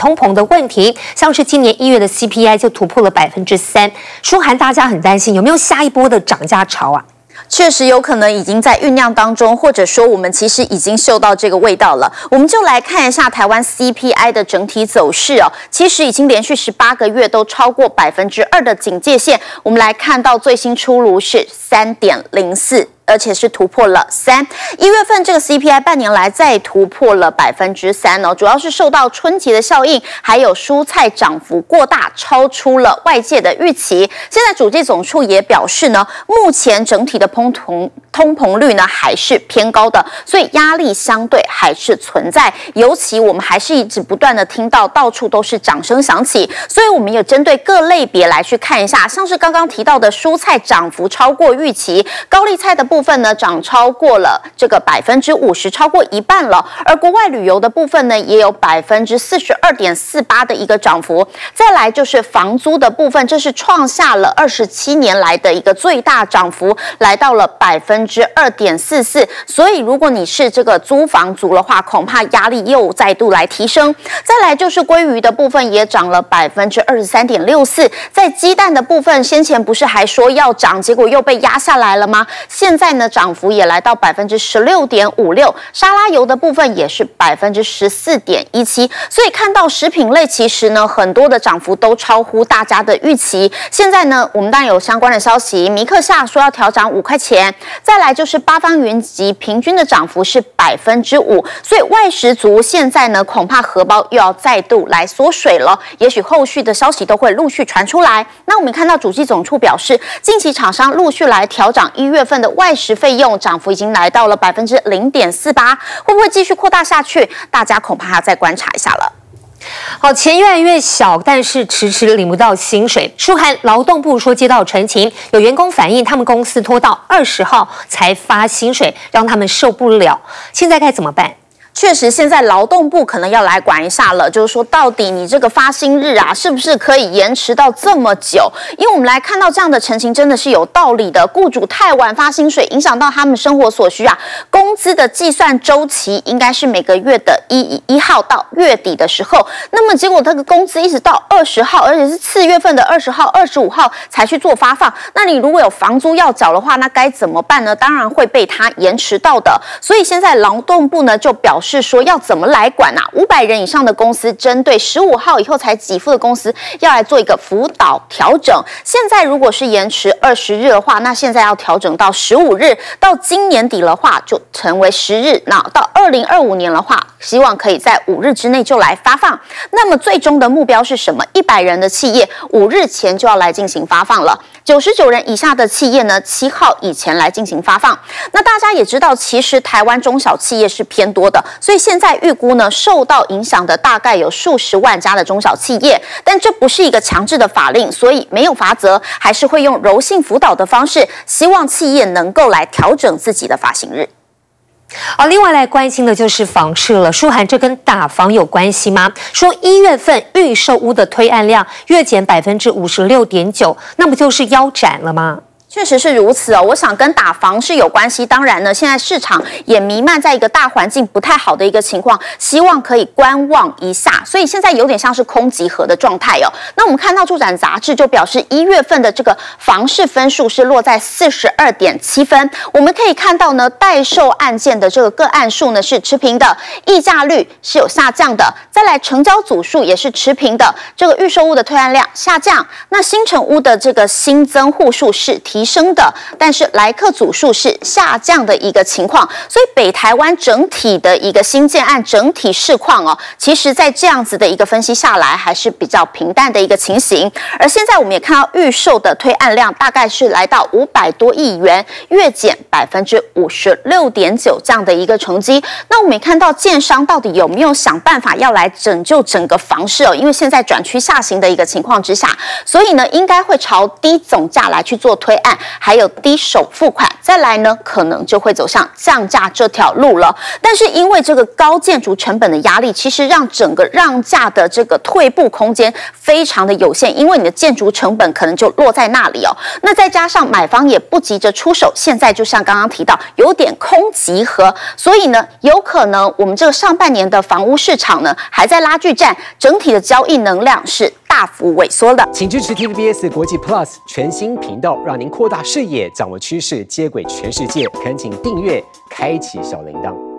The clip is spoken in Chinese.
通膨的问题，像是今年1月的 CPI 就突破了3%，舒涵大家很担心有没有下一波的涨价潮啊？ 确实有可能已经在酝酿当中，或者说我们其实已经嗅到这个味道了。我们就来看一下台湾 CPI 的整体走势哦，其实已经连续18个月都超过2%的警戒线。我们来看到最新出炉是3.04。而且是突破了3，1月份这个 CPI 半年来再突破了3%哦，主要是受到春节的效应，还有蔬菜涨幅过大，超出了外界的预期。现在主计总处也表示呢，目前整体的通膨率呢还是偏高的，所以压力相对还是存在。尤其我们还是一直不断的听到到处都是掌声响起，所以我们也针对各类别来去看一下，像是刚刚提到的蔬菜涨幅超过预期，高丽菜的部分呢涨超过了这个50%，超过一半了。而国外旅游的部分呢，也有42.48%的一个涨幅。再来就是房租的部分，这是创下了27年来的一个最大涨幅，来到了2.44%。所以如果你是这个租房族的话，恐怕压力又再度来提升。再来就是鲑鱼的部分也涨了23.64%。在鸡蛋的部分，先前不是还说要涨，结果又被压下来了吗？现在呢，涨幅也来到16.56%，沙拉油的部分也是14.17%，所以看到食品类其实呢，很多的涨幅都超乎大家的预期。现在呢，我们当然有相关的消息，米克夏说要调涨5块钱，再来就是八方云集平均的涨幅是5%，所以外食族现在呢，恐怕荷包又要再度来缩水了，也许后续的消息都会陆续传出来。那我们看到主计总处表示，近期厂商陆续来调涨1月份的外食费用，涨幅已经来到了0.48%，会不会继续扩大下去？大家恐怕还要再观察一下了。 好，钱越来越小，但是迟迟领不到薪水。舒涵，劳动部说接到陈情，有员工反映他们公司拖到20号才发薪水，让他们受不了。现在该怎么办？ 确实，现在劳动部可能要来管一下了，就是说，到底你这个发薪日啊，是不是可以延迟到这么久？因为我们来看到这样的陈情真的是有道理的，雇主太晚发薪水，影响到他们生活所需啊。工资的计算周期应该是每个月的1号到月底的时候，那么结果这个工资一直到20号，而且是4月份的20号、25号才去做发放。那你如果有房租要缴的话，那该怎么办呢？当然会被他延迟到的。所以现在劳动部呢就表示说要怎么来管啊？500人以上的公司，针对15号以后才给付的公司，要来做一个辅导调整。现在如果是延迟20日的话，那现在要调整到15日，到今年底的话就成为10日。那到2025年的话，希望可以在5日之内就来发放。那么最终的目标是什么？100人的企业5日前就要来进行发放了。99人以下的企业呢，7号以前来进行发放。那大家也知道，其实台湾中小企业是偏多的，所以现在预估呢，受到影响的大概有数十万家的中小企业。但这不是一个强制的法令，所以没有罚则，还是会用柔性辅导的方式，希望企业能够来调整自己的发薪日。 另外来关心的就是房市了。舒涵，这跟打房有关系吗？说1月份预售屋的推案量月减56.9%，那不就是腰斩了吗？ 确实是如此哦，我想跟打房是有关系。当然呢，现在市场也弥漫在一个大环境不太好的一个情况，希望可以观望一下，所以现在有点像是空集合的状态哦。那我们看到住展杂志就表示，1月份的这个房市分数是落在42.7分。我们可以看到呢，待售案件的这个个案数呢是持平的，议价率是有下降的。再来，成交组数也是持平的，这个预售屋的推案量下降。那新成屋的这个新增户数是提升的，但是来客组数是下降的一个情况，所以北台湾整体的一个新建案整体市况哦，其实在这样子的一个分析下来，还是比较平淡的一个情形。而现在我们也看到预售的推案量大概是来到500多亿元，月减56.9%这样的一个成绩。那我们也看到建商到底有没有想办法要来拯救整个房市哦？因为现在转趋下行的一个情况之下，所以呢，应该会朝低总价来去做推案。 案，还有低首付款，再来呢，可能就会走向降价这条路了。但是因为这个高建筑成本的压力，其实让整个让价的这个退步空间非常的有限，因为你的建筑成本可能就落在那里哦。那再加上买方也不急着出手，现在就像刚刚提到，有点空集合，所以呢，有可能我们这个上半年的房屋市场呢还在拉锯战，整体的交易能量是大幅萎缩的。 请支持 TVBS 国际 Plus 全新频道，让您扩大视野，掌握趋势，接轨全世界。恳请订阅，开启小铃铛。